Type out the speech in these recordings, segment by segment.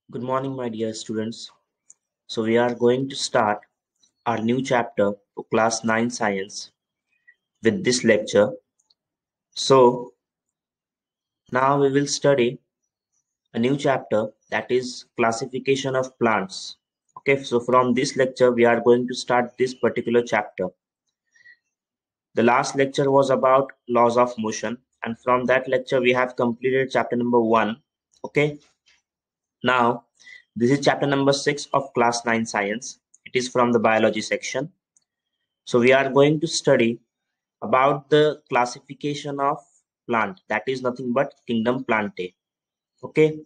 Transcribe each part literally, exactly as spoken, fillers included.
Good morning, my dear students. So, we are going to start our new chapter for class nine science with this lecture. So, now we will study a new chapter, that is classification of plants. Okay, so from this lecture, we are going to start this particular chapter. The last lecture was about laws of motion, and from that lecture, we have completed chapter number one. Okay, now this is chapter number six of class nine science. It is from the biology section. So we are going to study about the classification of plant, that is nothing but kingdom Plantae. Okay,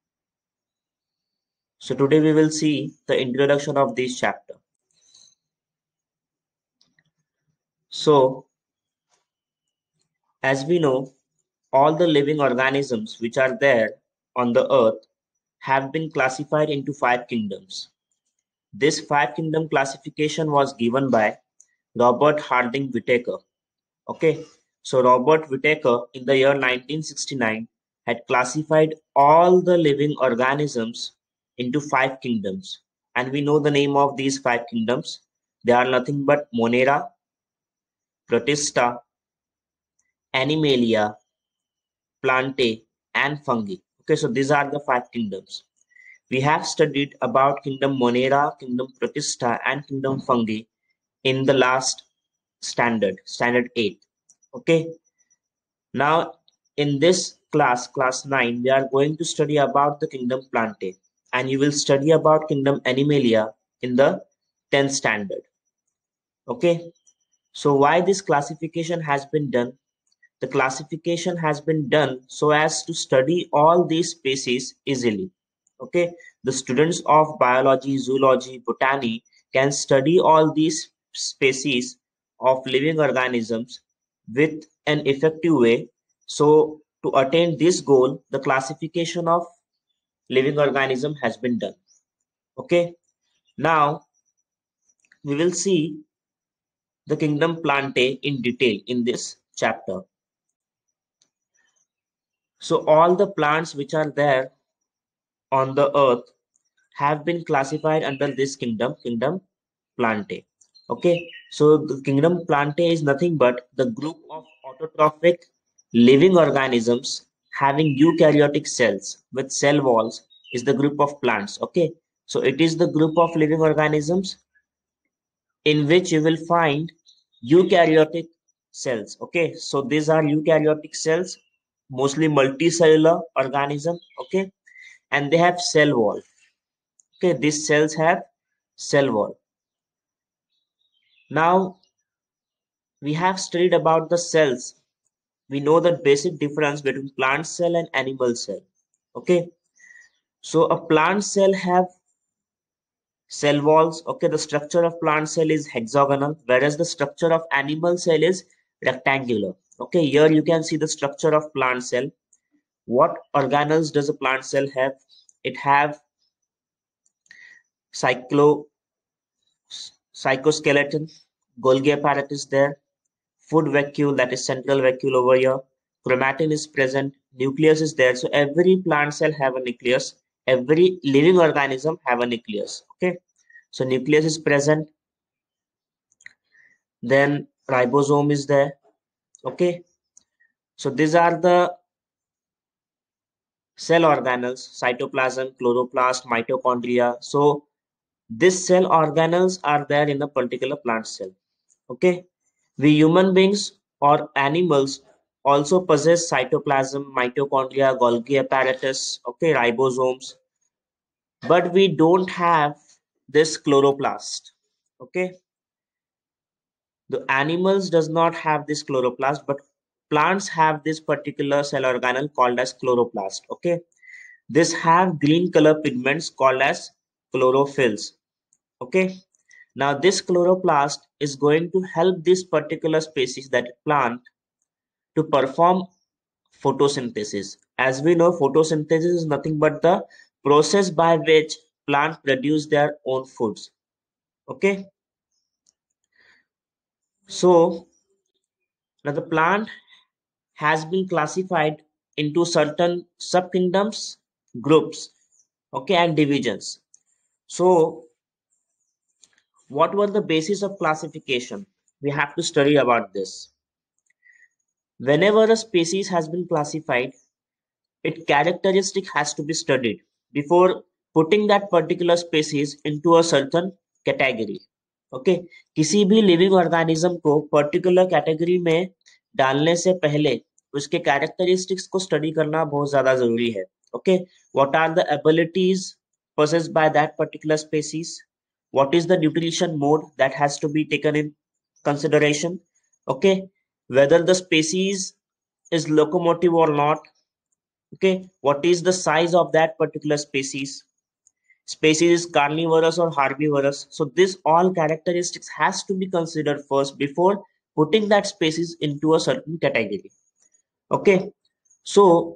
so today we will see the introduction of this chapter. So as we know, all the living organisms which are there on the earth have been classified into five kingdoms. This five kingdom classification was given by Robert Harding Whittaker. Okay, so Robert Whittaker in the year nineteen sixty-nine had classified all the living organisms into five kingdoms, and we know the name of these five kingdoms. They are nothing but Monera, Protista, Animalia, Plantae, and Fungi. Okay, so these are the five kingdoms. We have studied about kingdom Monera, kingdom Protista, and kingdom Fungi in the last standard, standard eight. Okay, now in this class, class nine, we are going to study about the kingdom Plantae, and you will study about kingdom Animalia in the tenth standard. Okay, so why this classification has been done? The classification has been done so as to study all these species easily. Okay, the students of biology, zoology, botany can study all these species of living organisms with an effective way. So to attain this goal, the classification of living organism has been done. Okay, now we will see the kingdom Plantae in detail in this chapter. So all the plants which are there on the earth have been classified under this kingdom, kingdom Plantae. Okay, so the kingdom Plantae is nothing but the group of autotrophic living organisms having eukaryotic cells with cell walls is the group of plants. Okay, so it is the group of living organisms in which you will find eukaryotic cells. Okay, so these are eukaryotic cells, mostly multicellular organism. Okay, and they have cell wall. Okay, these cells have cell wall. Now we have studied about the cells. We know the basic difference between plant cell and animal cell. Okay, so a plant cell have cell walls. Okay, the structure of plant cell is hexagonal, whereas the structure of animal cell is rectangular. Okay, here you can see the structure of plant cell. What organelles does a plant cell have? It have cyclo cytoskeleton, Golgi apparatus there, food vacuole, that is central vacuole over here, chromatin is present, nucleus is there. So every plant cell have a nucleus, every living organism have a nucleus. Okay, so nucleus is present, then ribosome is there. Okay, so these are the cell organelles: cytoplasm, chloroplast, mitochondria. So these cell organelles are there in a particular plant cell. Okay, we human beings or animals also possess cytoplasm, mitochondria, Golgi apparatus, okay, ribosomes, but we don't have this chloroplast. Okay, the animals does not have this chloroplast, but plants have this particular cell organelle called as chloroplast. Okay, this have green color pigments called as chlorophylls. Okay, now this chloroplast is going to help this particular species, that plant, to perform photosynthesis. As we know, photosynthesis is nothing but the process by which plants produce their own foods. Okay, so now the plant has been classified into certain subkingdoms, groups. okay, and divisions. So what were the basis of classification? We have to study about this. Whenever a species has been classified, its characteristic has to be studied before putting that particular species into a certain category. Okay, किसी भी living organism को particular category में डालने से पहले उसके characteristics को study करना बहुत ज्यादा जरूरी है. Okay, what are the abilities possessed by that particular species? What is the nutrition mode that has to be taken in consideration? Okay, whether the species is locomotive or not. Okay, what is the size of that particular species? Species is carnivorous or herbivorous. So this all characteristics has to be considered first before putting that species into a certain category. Okay, so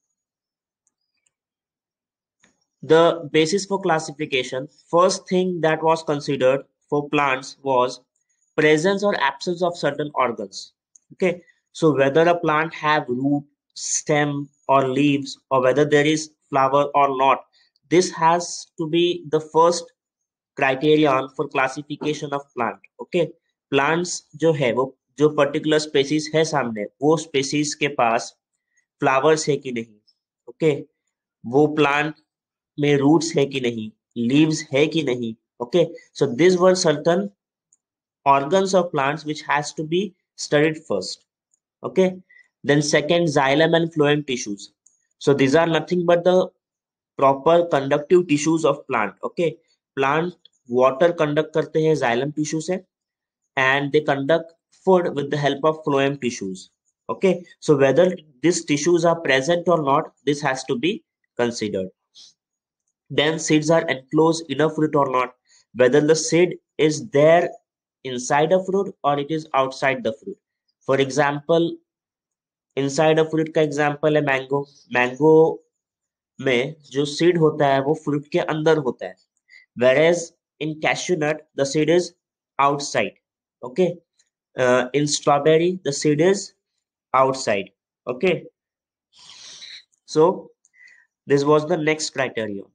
the basis for classification, first thing that was considered for plants was presence or absence of certain organs. Okay, so whether a plant have root, stem or leaves, or whether there is flower or not, this has to be the first criterion for classification of plant. Okay, plants जो है वो जो particular species है सामने वो species के पास flowers है कि नहीं. Okay, वो plant में roots है कि नहीं, leaves है कि नहीं. Okay, so these were certain organs of plants which has to be studied first. Okay, then second, xylem and phloem tissues. So these are nothing but the proper conductive tissues of plant. Okay, plant water conduct करते हैं xylem tissue से and they conduct food with the help of phloem tissues. Okay, so whether these tissues are present or not, this has to be considered. Then seeds are enclosed in a fruit or not, whether the seed is there inside a fruit or it is outside the fruit. For example, inside a fruit का example है mango. Mango में जो seed होता है वो fruit के अंदर होता है, whereas in cashew nut the seed is outside. Okay, uh, in strawberry the seed is outside. Okay, so this was the next criterion.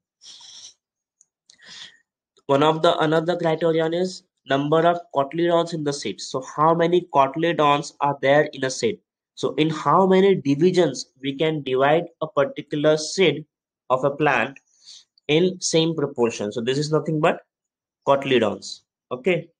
One of the another criterion is number of cotyledons in the seed. So how many cotyledons are there in a seed? So in how many divisions we can divide a particular seed of a plant in same proportion. So this is nothing but cotyledons. Okay,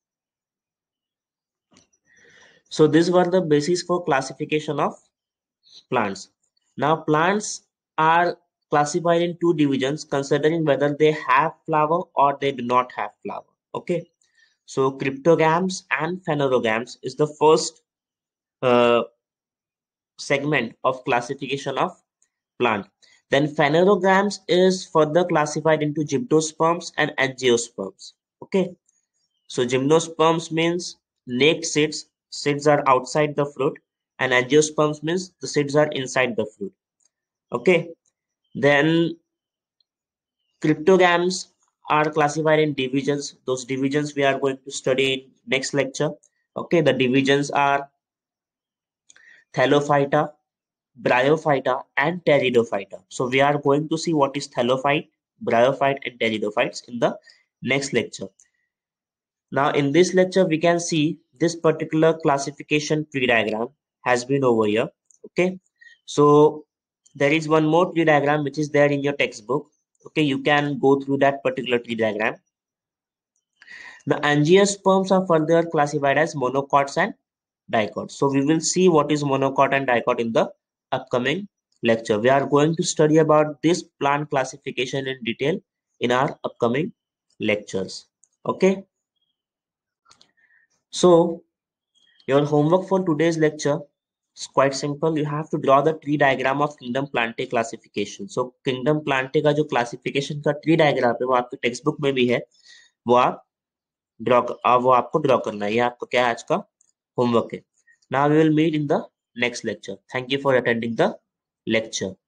so these were the basis for classification of plants. Now plants are classified in two divisions considering whether they have flower or they do not have flower. Okay, so cryptogams and phanerogams is the first uh, segment of classification of plant. Then phanerogams is further classified into gymnosperms and angiosperms. Okay, so gymnosperms means naked seeds. Seeds are outside the fruit, and angiosperms means the seeds are inside the fruit. Okay, then cryptogams are classified in divisions. Those divisions we are going to study in next lecture. Okay, the divisions are Thallophyta, Bryophyta and Pteridophyta. So we are going to see what is Thallophyte, Bryophyte and Pteridophytes in the next lecture. Now in this lecture we can see this particular classification tree diagram has been over here. Okay, so there is one more tree diagram which is there in your textbook. Okay, you can go through that particular tree diagram. The angiosperms are further classified as monocots and dicots. So we will see what is monocot and dicot in the upcoming lecture. We are going to study about this plant classification in detail in our upcoming lectures. Okay, so your homework for today's lecture is quite simple. You have to draw the tree diagram of Kingdom Plantae classification. So Kingdom Plantae का जो classification का tree diagram है वो आपके textbook में भी है, वो आप draw वो आपको draw करना है. ये आपको क्या है आज का homework है. Now we will meet in the next lecture. Thank you for attending the lecture.